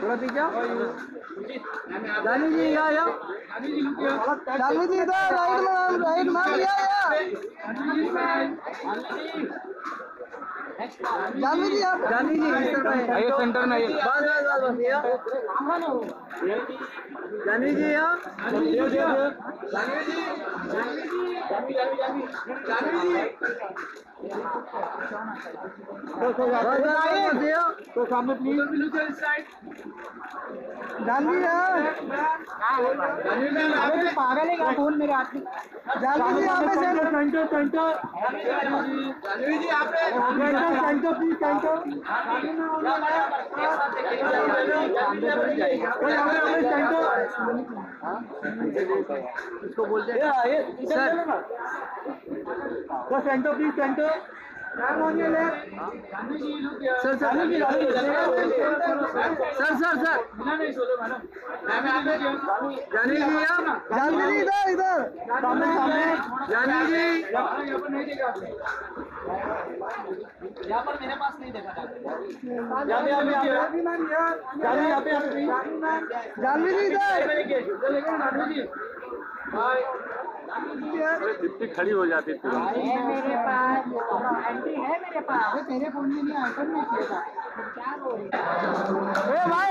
थोड़ा पीछे जानी जी या जानी जी इधर राइट में या जानी जी आप जानी जी आइए सेंटर में आइए बस जानी जी यहाँ तो सामने प्लीज जानवी पागल है फोन मेरे हाथ में जानवी जी यहाँ पे सेंटर जानवी जी यहाँ पे सेंटर प्लीज सेंटर इसको बोलते हैं sir centre please centre sir sir जानी जी आप जानी जी इधर जानी जी यहाँ पर मेरे पास नहीं देखा जानी जी इतनी खड़ी हो जाती थी मेरे पास एंटी है मेरे पास तेरे फोन में नहीं आइकन में किया था क्या बोल रहे भाई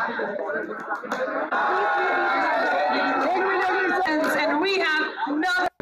And we have no